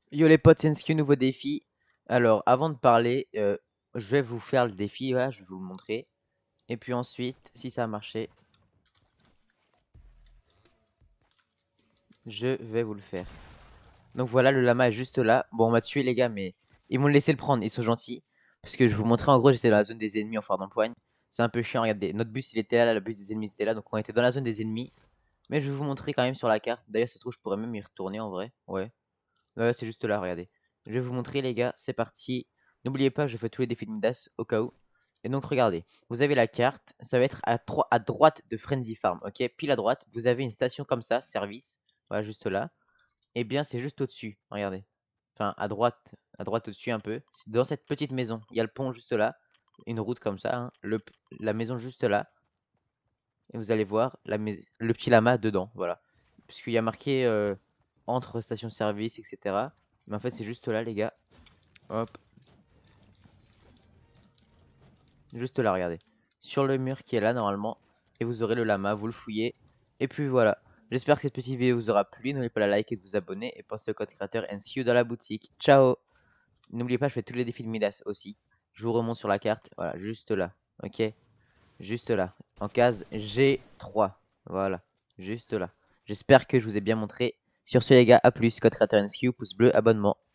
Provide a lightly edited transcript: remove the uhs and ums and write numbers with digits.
Yo les potes, Sensky, nouveau défi. Alors, avant de parler, je vais vous faire le défi, voilà, je vais vous le montrer. Et puis ensuite, si ça a marché, je vais vous le faire. Donc voilà, le lama est juste là. Bon, on m'a tué les gars, mais ils m'ont laissé le prendre, ils sont gentils. Parce que je vous montrais, en gros, j'étais dans la zone des ennemis en phare d'empoigne. C'est un peu chiant, regardez, notre bus il était là, le bus des ennemis était là, donc on était dans la zone des ennemis. Mais je vais vous montrer quand même sur la carte. D'ailleurs, ça se trouve, je pourrais même y retourner en vrai. Ouais. Ouais, c'est juste là, regardez. Je vais vous montrer, les gars, c'est parti. N'oubliez pas, je fais tous les défis de Midas au cas où. Et donc, regardez, vous avez la carte, ça va être à droite de Frenzy Farm, ok? Pile à droite, vous avez une station comme ça, service, voilà, juste là. Et bien, c'est juste au-dessus, regardez. Enfin, à droite au-dessus un peu. C'est dans cette petite maison, il y a le pont juste là, une route comme ça, hein, la maison juste là. Et vous allez voir le petit lama dedans, voilà. Puisqu'il y a marqué entre station-service, etc. Mais en fait, c'est juste là, les gars. Hop, juste là, regardez. Sur le mur qui est là, normalement. Et vous aurez le lama, vous le fouillez. Et puis voilà. J'espère que cette petite vidéo vous aura plu. N'oubliez pas de la liker et de vous abonner. Et pensez au code créateur and see you dans la boutique. Ciao! N'oubliez pas, je fais tous les défis de Midas aussi. Je vous remonte sur la carte. Voilà, juste là. Ok? Juste là. En case G3. Voilà. Juste là. J'espère que je vous ai bien montré. Sur ce, les gars, à plus. Code créateur NSQ, pouce bleu, abonnement.